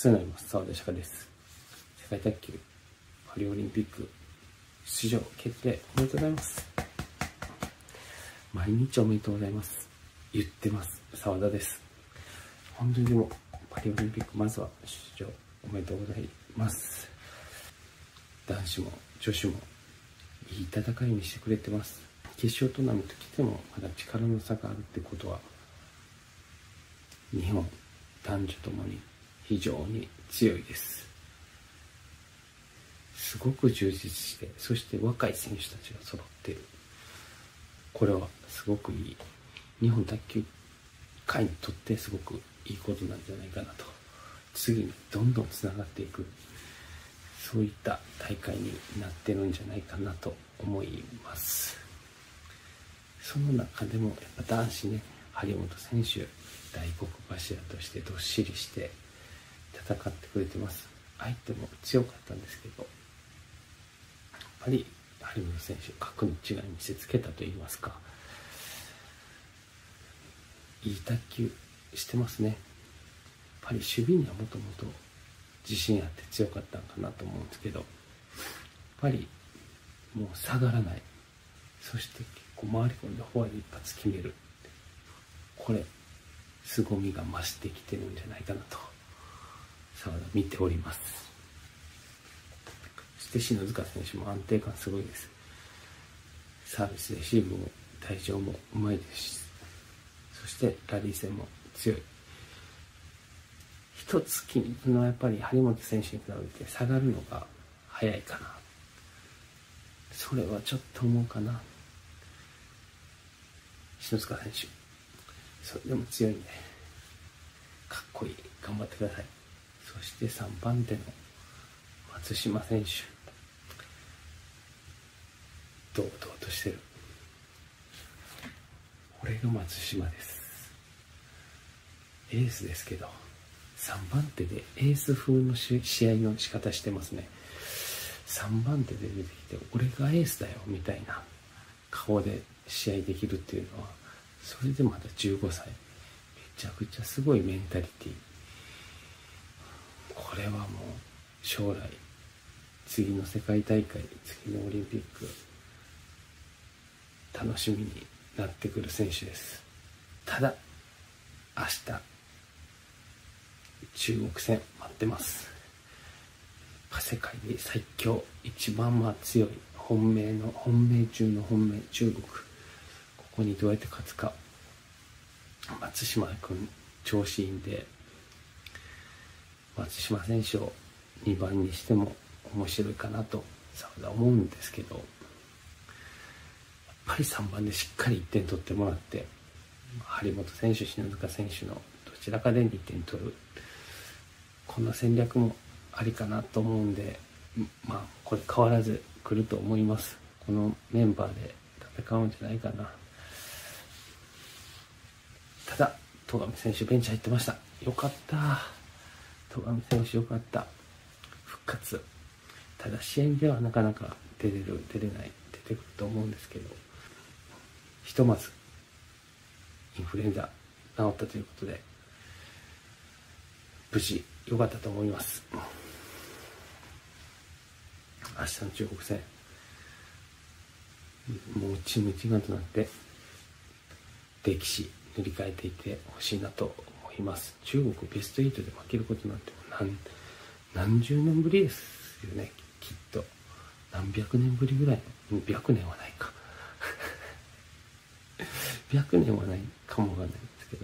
世話になります。澤田釈です。世界卓球パリオリンピック出場決定おめでとうございます。毎日おめでとうございます。言ってます。澤田です。本当にでもパリオリンピックまずは出場おめでとうございます。男子も女子もいい戦いにしてくれてます。決勝トーナメント来てもまだ力の差があるってことは、日本男女ともに非常に強いです。すごく充実して、そして若い選手たちが揃っている。これはすごくいい、日本卓球界にとってすごくいいことなんじゃないかなと。次にどんどんつながっていく、そういった大会になってるんじゃないかなと思います。その中でもやっぱ男子ね、張本選手大黒柱としてどっしりして戦ってくれてます。相手も強かったんですけど、やっぱり張本選手格の違い見せつけたといいますか、いい卓球してますね。やっぱり守備にはもともと自信あって強かったんかなと思うんですけど、やっぱりもう下がらない、そして結構回り込んでフォアで一発決める、これ凄みが増してきてるんじゃないかなと澤田見ております。そして篠塚選手も安定感すごいです。サービスレシーブも対応もうまいですし、そしてラリー戦も強い。一つ気になるのはやっぱり張本選手に比べて下がるのが早いかな、それはちょっと思うかな。篠塚選手それでも強いんでかっこいい、頑張ってください。そして3番手の松島選手、堂々としてる。これが松島です。エースですけど3番手でエース風の試合の仕方してますね。3番手で出てきて俺がエースだよみたいな顔で試合できるっていうのは、それでまだ15歳、めちゃくちゃすごいメンタリティ。これはもう将来次の世界大会、次のオリンピック楽しみになってくる選手です。ただ明日中国戦待ってます。世界で最強、一番強い本命中の本命、中国、ここにどうやって勝つか。松島君調子いいんで、松島選手を2番にしても面白いかなと澤田思うんですけど、やっぱり3番でしっかり1点取ってもらって、張本選手、篠塚選手のどちらかで2点取る、この戦略もありかなと思うんで、これ変わらず来ると思います。このメンバーで戦うんじゃないかな。ただ戸上選手ベンチ入ってました。よかった、戸上選手よかった、復活。ただ試合ではなかなか出れる出れない、出てくると思うんですけど、ひとまずインフルエンザ治ったということで無事良かったと思います。明日の中国戦、もうチーム一丸となって歴史塗り替えていってほしいなと思います。中国ベスト8で負けることなんて何十年ぶりですよね。きっと何百年ぶりぐらいの、100年はないか100年はないかもわかんないんですけど、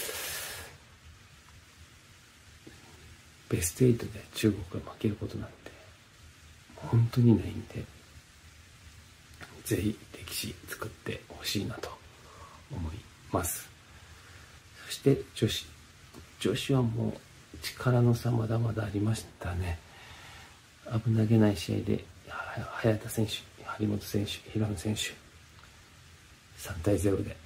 ベスト8で中国が負けることなんて本当にないんで、ぜひ歴史作ってほしいなと思います。そして女子はもう力の差まだまだありましたね。危なげない試合で早田選手、張本選手、平野選手3対0で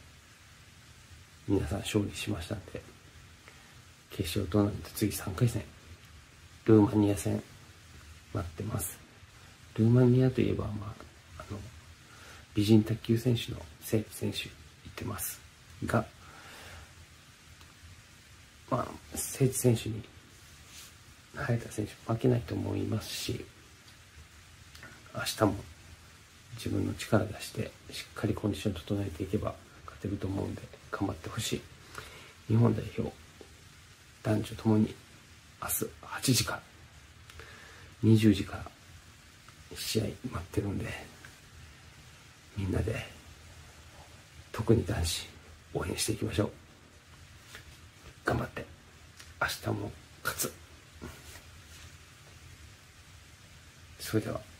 皆さん勝利しましたんで、決勝トーナメント次3回戦ルーマニア戦待ってます。ルーマニアといえば、美人卓球選手のセイプ選手行ってますが、セイプ選手に早田選手負けないと思いますし、明日も自分の力出してしっかりコンディション整えていけば勝てると思うんで、頑張ってほしい。日本代表男女ともに明日8時から20時から試合待ってるんで、みんなで特に男子応援していきましょう。頑張って明日も勝つ。それでは。